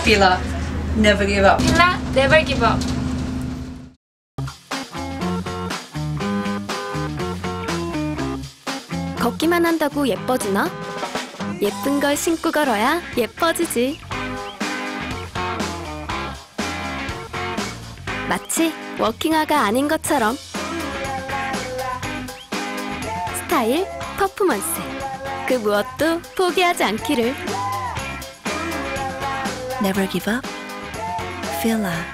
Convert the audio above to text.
Fila, never give up. 필라, never give up. 걷기만 한다고 예뻐지나? 예쁜 걸 신고 걸어야 예뻐지지. 마치 워킹아가 아닌 것처럼 스타일, 퍼포먼스 그 무엇도 포기하지 않기를. Never give up. Fila.